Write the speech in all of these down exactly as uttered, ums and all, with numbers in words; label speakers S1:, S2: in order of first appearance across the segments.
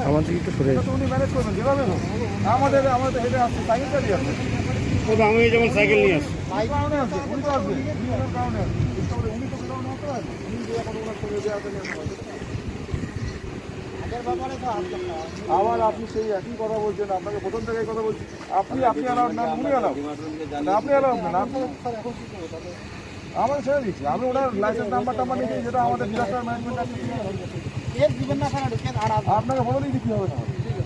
S1: আমাদের একটু সরে
S2: উনি ম্যানেজ করবেন যেভাবে হোক। আমাদের আমাদের হেঁটে আসছে, সাইকেল চালিয়ে আসছে।
S1: আমি যেমন সাইকেল নিয়ে আসছি
S2: কারণে আসছে, উনি তো আসবে, উনি ওনার কারণে আসবে। উনি তো কারণ হতে পারে, উনি যে এখন ওনার সঙ্গে যে আসলে আবার আপনি সেই একই কথা বলছেন, আপনাকে প্রথম থেকে কথা বলছি। আপনি আপনি অ্যালাউড না, উনি অ্যালাউড না, আপনি অ্যালাউড না। আমাদের ছেড়ে দিচ্ছি, আমি ওনার লাইসেন্স নাম্বার টাম্বার নিয়েছি, যেটা আমাদের ডিরেক্টর ম্যানেজমেন্ট আপনাকে বলে দিই দিতে হবে না।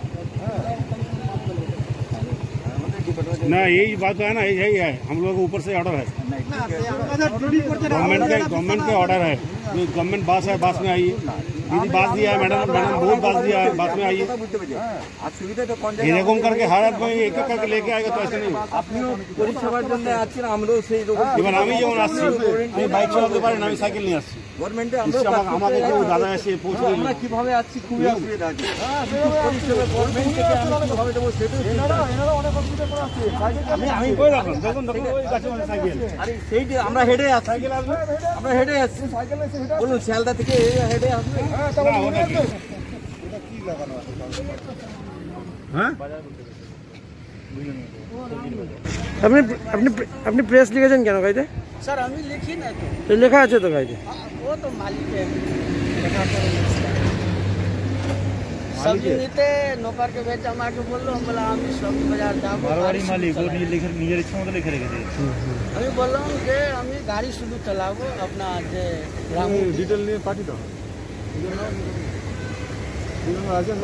S1: ना यही बात है ना, यही है हम लोगों को ऊपर से ऑर्डर है, गवर्नमेंट के गवर्नमेंट का ऑर्डर है। गवर्नमेंट बास है, बास में आइए। दीदी बास दिया है, मैडम मैडम बहुत बास दिया है, बास में आइए। এরকম करके हर आदमी एक एक करके लेके आएगा तो ऐसे नहीं।
S3: আপনিও পরিষেবার জন্য আছেন, আমরাও সেই রকম।
S1: এবার আমি যেমন আসছি, আমি বাইক চালাতে পারি না, আমি সাইকেল নিয়ে আসছি।
S3: গভর্নমেন্টে
S1: আমাকে কেউ দাদা এসে পৌঁছে দিল।
S3: আমরা কিভাবে আসছি, খুবই অসুবিধা আছে। পরিষেবা গভর্নমেন্ট থেকে আমরা কিভাবে দেবো সেটাও
S1: আমি আমি কই রাখলাম, দেখুন দেখুন ওই গাছে মানে সাইকেল।
S3: আরে সেইটা আমরা হেঁটে আসছি, সাইকেল আসবে, আমরা হেঁটে আসছি। বলুন শিয়ালদা থেকে হেঁটে আসবে।
S1: না ওটা কি হ্যাঁ
S4: আপনি আপনি আপনি প্রেস লিখেছেন কেন গাইতে?
S5: सर हम लिखी ना तो
S4: তো লেখা আছে তো গাইতে।
S5: वो तो मालिक है सब्जी नीते नौकर के बेचा मार के बोल लो हम बोला हम सब्जी बाजार जाबो
S1: মারোয়ারি মালিক ও লিখে নিজের ইচ্ছা মতো লিখে রেখেছে।
S5: আমি বললাম যে আমি গাড়ি শুধু চালাবো अपना যে রামু
S2: ডিটেল নিয়ে পাঠিয়ে দাও। লাইসেন্স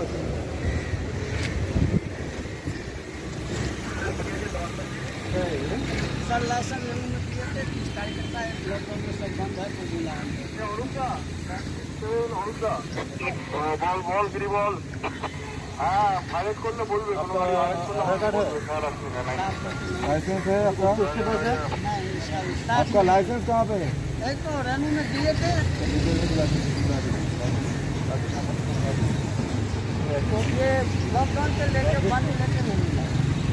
S5: सर लाइसेंस लेने में दिए थे तीस तारीख का लॉकडाउन में सब बंद है तो मिला
S2: বল বল গিরি বল। হ্যাঁ ফাইলেট করলে বলবে, কোনো लाइसेंस है आपका? आपका लाइसेंस कहाँ पे है?
S5: एक तो रेनू में दिए थे तो ये लॉकडाउन से लेके बंद लेके नहीं मिला।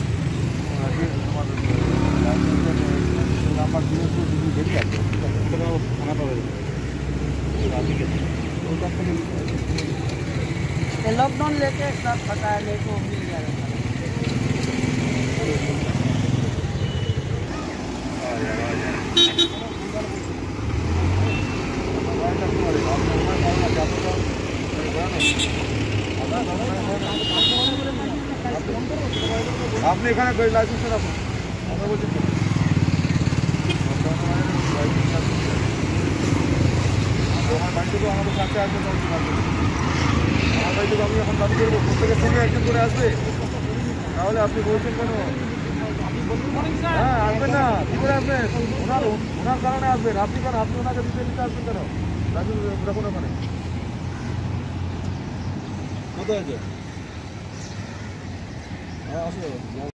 S5: लॉकडाउन लेके सब पता है, नहीं तो मिल जाएगा।
S2: আপনি এখানে লাইসেন্স রাখুন। আমরা বলছি আমার বাড়ি থেকে আমাদের কাছে আসবে, আমার বাড়ি থেকে আমি এখন দাবি করবো প্রত্যেকের সঙ্গে একজন করে আসবে। তাহলে আপনি বলছেন কেন? হ্যাঁ আসবেন না, কি করে আসবেন? ওনার ওনার কারণে আসবেন আপনি, কেন আপনি ওনাকে দিতে দিতে আসবেন কেন? রাখুন ওখানে কোথায় আছে? হ্যাঁ আসবে।